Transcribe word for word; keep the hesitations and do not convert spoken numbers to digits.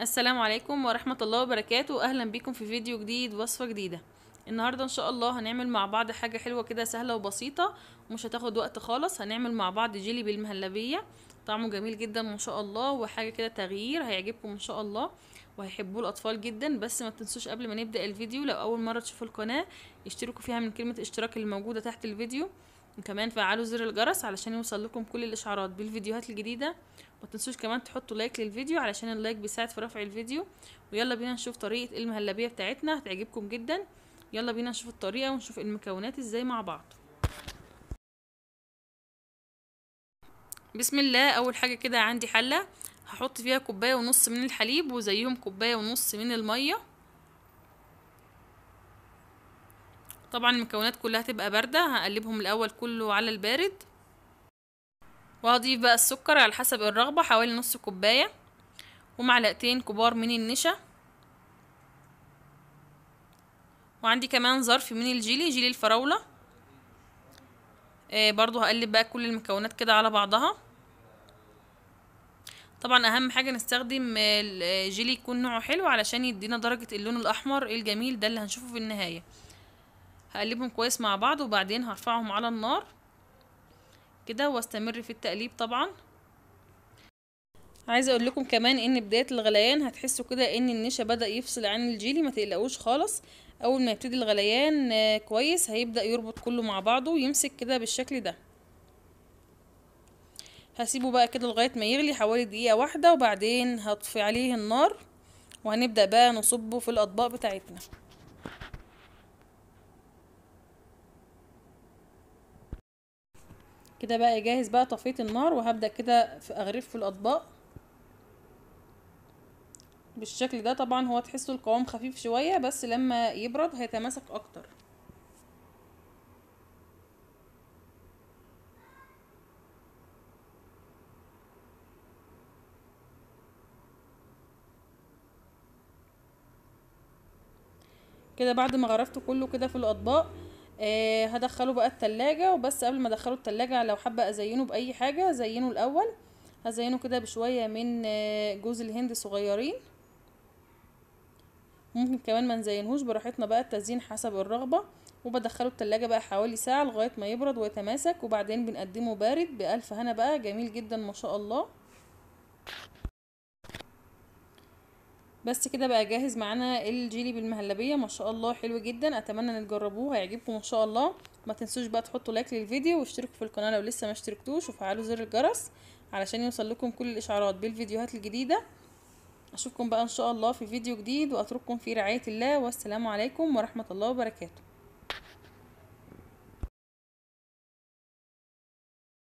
السلام عليكم ورحمة الله وبركاته. اهلا بيكم في فيديو جديد، وصفة جديدة. النهاردة ان شاء الله هنعمل مع بعض حاجة حلوة كده، سهلة وبسيطة ومش هتاخد وقت خالص. هنعمل مع بعض جيلي بالمهلبية، طعمه جميل جدا ما شاء الله، وحاجة كده تغيير هيعجبكم ان شاء الله وهيحبوه الاطفال جدا. بس ما تنسوش قبل ما نبدأ الفيديو، لو اول مرة تشوفوا القناة اشتركوا فيها من كلمة اشتراك اللي موجودة تحت الفيديو، وكمان فعلوا زر الجرس علشان يوصل لكم كل الاشعارات بالفيديوهات الجديدة. ما تنسوش كمان تحطوا لايك للفيديو علشان اللايك بيساعد في رفع الفيديو. ويلا بينا نشوف طريقة المهلبية بتاعتنا، هتعجبكم جدا. يلا بينا نشوف الطريقة ونشوف المكونات ازاي مع بعض. بسم الله. اول حاجة كده عندي حلة هحط فيها كوباية ونص من الحليب وزيهم كوباية ونص من المية. طبعا المكونات كلها تبقى باردة، هقلبهم الاول كله على البارد، وهضيف بقى السكر على حسب الرغبة حوالي نص كوباية، ومعلقتين كبار من النشا، وعندي كمان ظرف من الجيلي جيلي الفراولة. آه برضو هقلب بقى كل المكونات كده على بعضها. طبعا اهم حاجة نستخدم الجيلي يكون نوعه حلو علشان يدينا درجة اللون الاحمر الجميل ده اللي هنشوفه في النهاية. هقلبهم كويس مع بعض وبعدين هرفعهم على النار كده واستمر في التقليب. طبعا عايزه اقول لكم كمان ان بدايه الغليان هتحسوا كده ان النشا بدأ يفصل عن الجيلي، ما تقلقوش خالص. اول ما يبتدي الغليان كويس هيبدأ يربط كله مع بعضه ويمسك كده بالشكل ده. هسيبه بقى كده لغايه ما يغلي حوالي دقيقه واحده، وبعدين هطفي عليه النار وهنبدأ بقى نصبه في الاطباق بتاعتنا. كده بقى جاهز، بقى طفيت النار وهبدأ كده في اغرف في الاطباق بالشكل ده. طبعا هو تحسوا القوام خفيف شويه، بس لما يبرد هيتماسك اكتر. كده بعد ما غرفته كله كده في الاطباق آه هدخله بقى التلاجة. وبس قبل ما ادخله التلاجة لو حابة ازينه باي حاجة زينه الاول. هزينه كده بشوية من آه جوز الهند صغيرين، ممكن كمان ما نزينهوش براحتنا بقى، التزيين حسب الرغبة. وبدخله التلاجة بقى حوالي ساعة لغاية ما يبرد ويتماسك، وبعدين بنقدمه بارد بألف هنا بقى، جميل جدا ما شاء الله. بس كده بقى جاهز معانا الجيلي بالمهلبية ما شاء الله، حلو جدا. اتمنى ان تجربوه هيعجبكم ان شاء الله. ما تنسوش بقى تحطوا لايك للفيديو واشتركوا في القناة لو لسه ما اشتركتوش، وفعلوا زر الجرس علشان يوصل لكم كل الاشعارات بالفيديوهات الجديدة. اشوفكم بقى ان شاء الله في فيديو جديد، واترككم في رعاية الله، والسلام عليكم ورحمة الله وبركاته.